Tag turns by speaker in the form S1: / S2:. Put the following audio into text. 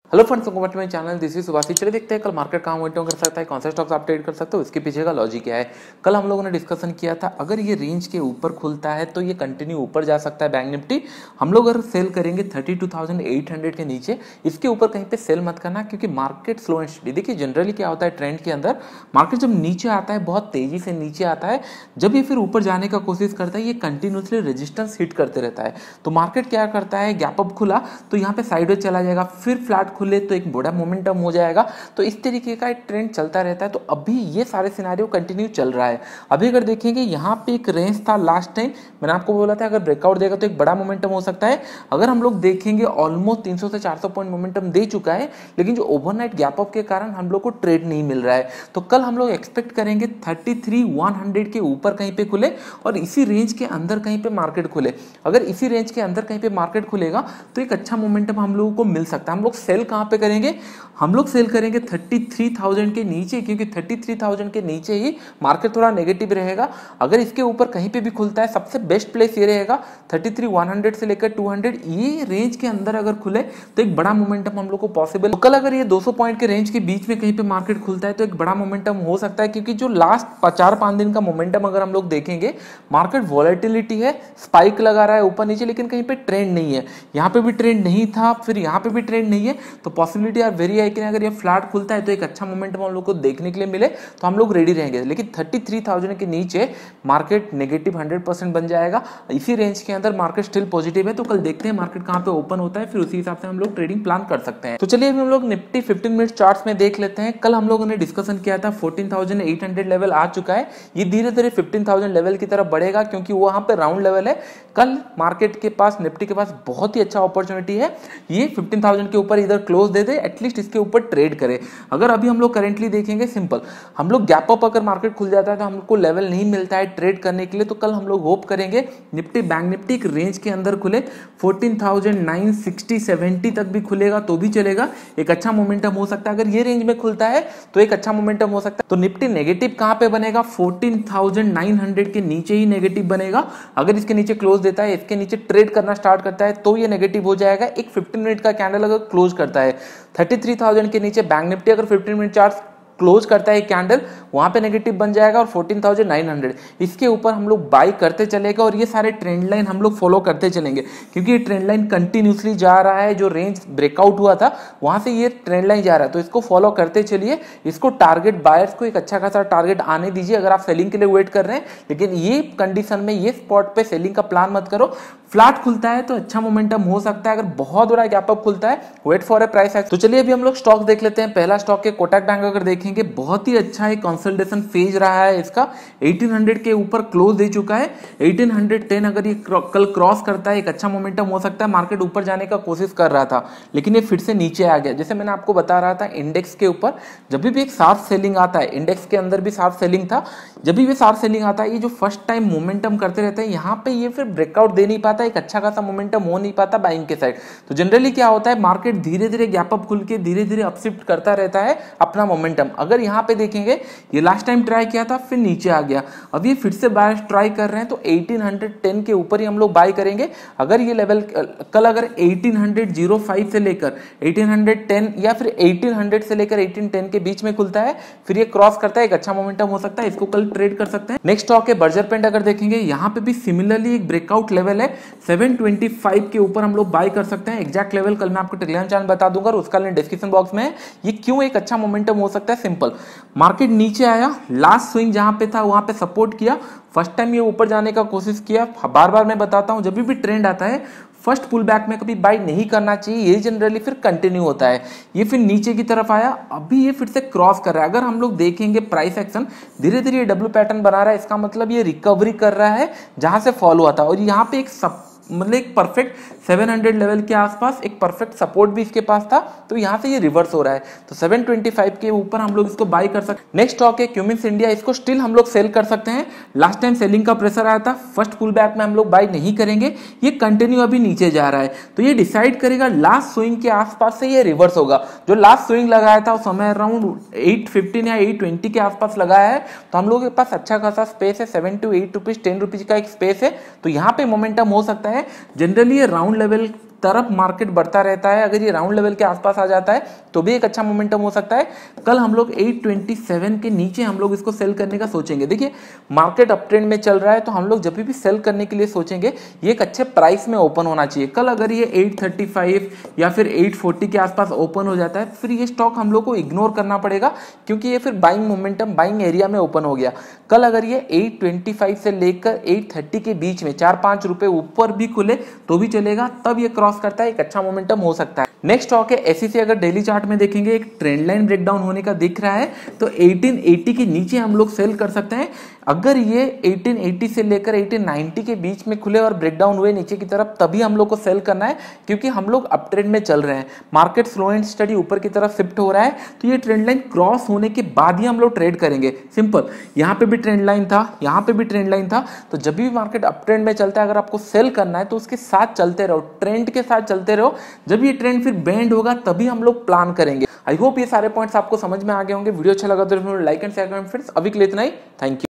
S1: Hello friends, welcome to my channel. This is Subhashi. चलिए देखते हैं कल मार्केट कहाँ मोमेंटम कर सकता है, कौन सा स्टॉक्स आप ट्रेड कर सकते हो, इसके पीछे का लॉजिक क्या है। कल हम लोगों ने डिस्कशन किया था, अगर ये रेंज के ऊपर खुलता है तो ये कंटिन्यू ऊपर जा सकता है बैंक निफ्टी। हम लोग अगर सेल करेंगे 32,800 के नीचे, इसके ऊपर कहीं पे सेल मत करना, क्योंकि मार्केट स्लो एंड स्टडी। देखिए जनरली क्या होता है ट्रेंड के अंदर, मार्केट जब नीचे आता है बहुत तेजी से नीचे आता है, जब ये फिर ऊपर जाने का कोशिश करता है ये कंटिन्यूसली रेजिस्टेंस हिट करते रहता है। तो मार्केट क्या करता है, गैप अप खुला तो यहाँ पे साइडवेज चला जाएगा, फिर फ्लैट खुले तो एक बड़ा मोमेंटम हो जाएगा। तो इस तरीके का एक ट्रेंड चलता रहता है। तो अभी ये सारे सिनेरियो कंटिन्यू चल रहा है। अभी अगर देखेंगे यहाँ पे एक रेंज था लास्ट टाइम, मैंने आपको बोला था अगर ब्रेकआउट देगा तो एक बड़ा मोमेंटम हो सकता है। अगर हम लोग देखेंगे ऑलमोस्ट 300 से 400 पॉइंट मोमेंटम दे चुका है, लेकिन जो ओवरनाइट गैप अप के कारण हम लोग को ट्रेड नहीं मिल रहा है। तो कल हम लोग एक्सपेक्ट करेंगे 33,100 के ऊपर कहीं पे खुले और इसी रेंज के अंदर कहीं पे मार्केट खुले। अगर इसी रेंज के अंदर कहीं पे मार्केट खुलेगा तो एक अच्छा मोमेंटम हम लोगों को मिल सकता है। हम लोग सेल कहाँ पे करेंगे, हम लोग सेल करेंगे 33,000 के नीचे, क्योंकि 33,000 के नीचे ही मार्केट थोड़ा नेगेटिव रहेगा। अगर इसके ऊपर कहीं पे भी खुलता है, सबसे बेस्ट प्लेस ये रहेगा 33,100 से लेकर 200, ये रेंज के अंदर अगर खुले तो एक बड़ा मोमेंटम हम लोग को पॉसिबल। तो कल अगर ये 200 पॉइंट के रेंज के बीच में कहीं पे मार्केट खुलता है तो एक बड़ा मोमेंटम हो सकता है, क्योंकि जो लास्ट 4-5 दिन का मोमेंटम अगर हम लोग देखेंगे, मार्केट वॉलेटिलिटी है, स्पाइक लगा रहा है ऊपर नीचे, लेकिन कहीं पे ट्रेंड नहीं है। यहाँ पे भी ट्रेंड नहीं था, फिर यहाँ पे भी ट्रेंड नहीं है, तो पॉसिबिलिटी आर वेरी हाई कि अगर ये फ्लैट खुलता है तो एक अच्छा मोमेंटम हम लोग को देखने के लिए मिले तो हम लोग रेडी रहेंगे। लेकिन 33,000 के नीचे मार्केट नेगेटिव 100% बन जाएगा। इसी रेंज के अंदर मार्केट स्टिल पॉजिटिव है। तो कल देखते हैं मार्केट कहां पे ओपन होता है, फिर उसी हिसाब से हम लोग ट्रेडिंग प्लान कर सकते हैं। तो चलिए अभी हम लोग निफ्टी 15 मिनट चार्ट्स में देख लेते हैं। कल हम लोगों ने डिस्कशन किया था 14,800 लेवल आ चुका है, ये धीरे धीरे 15,000 लेवल की तरफ बढ़ेगा, क्योंकि वहां पे राउंड लेवल है। कल मार्केट के पास, निफ्टी के पास बहुत ही अच्छा अपॉर्चुनिटी है, ये 15,000 के ऊपर इधर क्लोज दे दे, एटलीस्ट इसके ऊपर ट्रेड करे। अगर अभी हम लोग करेंटली देखेंगे, सिंपल हम लोग गैप अप अगर मार्केट खुल जाता है तो हमको लेवल नहीं मिलता है ट्रेड करने के लिए। तो कल हम लोग होप करेंगे निफ्टी बैंक निफ्टी एक रेंज के अंदर खुले, 14,960-70 तक भी खुलेगा तो भी चलेगा, एक अच्छा मोमेंटम हो सकता है। अगर ये रेंज में खुलता है तो एक अच्छा मोमेंटम हो सकता है। तो निफ्टी नेगेटिव कहां पे बनेगा, 14,900 के नीचे ही नेगेटिव बनेगा। अगर इसके नीचे क्लोज देता है, इसके नीचे ट्रेड करना स्टार्ट करता है तो ये नेगेटिव हो जाएगा। एक 15 मिनट का कैंडल अगर क्लोज करता है 33,000 के नीचे, बैंक निफ्टी अगर 15 मिनट चार्ट क्लोज करता है कैंडल, वहां पे नेगेटिव बन जाएगा और 14,900 इसके ऊपर हम लोग बाई करते चलेगा। और ये सारे ट्रेंड लाइन हम लोग फॉलो करते चलेंगे, क्योंकि ये ट्रेंड लाइन कंटिन्यूसली जा रहा है। जो रेंज ब्रेकआउट हुआ था वहां से ये ट्रेंड लाइन जा रहा है, तो इसको फॉलो करते चलिए। इसको टारगेट, बायर्स को एक अच्छा खासा टारगेट आने दीजिए अगर आप सेलिंग के लिए वेट कर रहे हैं। लेकिन ये कंडीशन में, ये स्पॉट पे सेलिंग का प्लान मत करो। फ्लैट खुलता है तो अच्छा मोमेंटम हो सकता है, अगर बहुत बड़ा गैप अप खुलता है wait for a price action. तो चलिए अभी हम लोग स्टॉक देख लेते हैं। पहला स्टॉक है कोटक बैंक। अगर देखेंगे बहुत ही अच्छा एक कंसोलिडेशन फेज रहा है इसका, 1800 के ऊपर क्लोज दे चुका है। 1810 अगर ये कल क्रॉस करता है एक अच्छा मोमेंटम हो सकता है। मार्केट ऊपर जाने का कोशिश कर रहा था, लेकिन ये फिर से नीचे आ गया। जैसे मैंने आपको बता रहा था इंडेक्स के ऊपर, जब भी एक शार्प सेलिंग आता है, इंडेक्स के अंदर भी शार्प सेलिंग था, जब भी शार्प सेलिंग आता है, ये जो फर्स्ट टाइम मोमेंटम करते रहते हैं, यहाँ पे ये फिर ब्रेकआउट दे नहीं पाता, एक अच्छा खासा मोमेंटम हो नहीं पाता बाइंग के साइड। तो जनरली क्या होता है, मार्केट धीरे धीरे गैप अप खुल के धीरे धीरे अपशिफ्ट करता रहता है अपना मोमेंटम। अगर यहाँ पे देखेंगे, ये लास्ट टाइम ट्राई किया था फिर नीचे आ गया, अब ये फिर से बाय ट्राई कर रहे हैं, तो 1810 के ऊपर ही हम लोग बाय करेंगे। अगर ये लेवल कल अगर 1805 से लेकर 1810 या फिर 1800 से लेकर 1810 के बीच में खुलता है, फिर ये क्रॉस करता है, एक अच्छा मोमेंटम हो सकता है, इसको कल ट्रेड कर सकते हैं। नेक्स्ट स्टॉक है बर्जर पेंट। अगर देखेंगे यहाँ पे भी सिमिलरली एक ब्रेकआउट लेवल है, 725 के ऊपर हम लोग बाय कर सकते हैं। एग्जैक्ट लेवल कल मैं आपको टेलीग्राम चैनल बता दूंगा और उसका लिंक डिस्क्रिप्शन बॉक्स में है। ये क्यों एक अच्छा मोमेंटम हो सकता है, सिंपल, मार्केट नीचे आया, लास्ट स्विंग जहां पे था वहां पे सपोर्ट किया, फर्स्ट टाइम ये ऊपर जाने का कोशिश किया। बार बार मैं बताता हूं, जब भी ट्रेंड आता है फर्स्ट पुल बैक में कभी बाई नहीं करना चाहिए, ये जनरली फिर कंटिन्यू होता है। ये फिर नीचे की तरफ आया, अभी ये फिर से क्रॉस कर रहा है। अगर हम लोग देखेंगे प्राइस एक्शन धीरे धीरे ये डब्ल्यू पैटर्न बना रहा है, इसका मतलब ये रिकवरी कर रहा है जहां से फॉलो हुआ था। और यहाँ पे एक मतलब एक परफेक्ट 700 लेवल के आसपास एक परफेक्ट सपोर्ट भी इसके पास था, तो यहां से ये रिवर्स हो रहा है। तो 725 के ऊपर हम लोग इसको बाय कर सकते हैं। नेक्स्ट स्टॉक है क्यूमिंस इंडिया। इसको स्टिल हम लोग सेल कर सकते हैं। लास्ट टाइम सेलिंग का प्रेशर आया था, फर्स्ट पुल बैक में हम लोग बाय नहीं करेंगे, ये कंटिन्यू अभी नीचे जा रहा है, तो ये डिसाइड करेगा लास्ट स्विंग के आसपास से ये रिवर्स होगा। जो लास्ट स्विंग लगाया था वो समय अराउंड 815 या 820 के आसपास लगाया है, तो हम लोग के पास अच्छा खासा स्पेस है, 7 to 8 रुपीज 10 रुपीज का एक स्पेस है, तो यहाँ पे मोमेंटम हो सकता है। जनरली ये राउंड लेवल तरफ मार्केट बढ़ता रहता है। अगर ये राउंड लेवल के आसपास आ जाता है तो भी एक अच्छा मोमेंटम हो सकता है। कल हम लोग 827 के नीचे हम लोग इसको सेल करने का सोचेंगे। देखिए मार्केट अप ट्रेंड में चल रहा है तो हम लोग जब भी सेल करने के लिए सोचेंगे ये एक अच्छे प्राइस में ओपन होना चाहिए। कल अगर ये 835 या फिर 840 के आसपास ओपन हो जाता है फिर ये स्टॉक हम लोग को इग्नोर करना पड़ेगा, क्योंकि ये फिर बाइंग मोमेंटम बाइंग एरिया में ओपन हो गया। कल अगर ये 825 से लेकर 830 के बीच में 4-5 रुपए ऊपर भी खुले तो भी चलेगा, तब ये क्रॉस करता है एक अच्छा मोमेंटम हो सकता है। नेक्स्ट स्टॉक है एसईसी। अगर डेली चार्ट में देखेंगे एक ट्रेंड लाइन ब्रेकडाउन होने का दिख रहा है तो 1880 के नीचे हम लोग सेल कर सकते हैं। अगर ये 1880 से लेकर 1890 के बीच में खुले और ब्रेकडाउन हुए नीचे की तरफ तभी हम लोग को सेल करना है, क्योंकि हम लोग अप ट्रेंड में चल रहे हैं। मार्केट स्लो एंड स्टडी ऊपर की तरफ शिफ्ट हो रहा है तो ये ट्रेंड लाइन क्रॉस होने के बाद ही हम लोग ट्रेड करेंगे। सिंपल, यहाँ पे भी ट्रेंड लाइन था, यहाँ पे भी ट्रेंड लाइन था, तो जब भी मार्केट अप ट्रेंड में चलता है अगर आपको सेल करना है तो उसके साथ चलते रहो, ट्रेंड के साथ चलते रहो। जब ये ट्रेंड फिर बेंड होगा तभी हम लोग प्लान करेंगे। आई होप ये सारे पॉइंट्स आपको समझ में आ गए होंगे। वीडियो अच्छा लगा तो लाइक एंड शेयर करें फ्रेंड्स। अभी के लिए इतना ही, थैंक यू।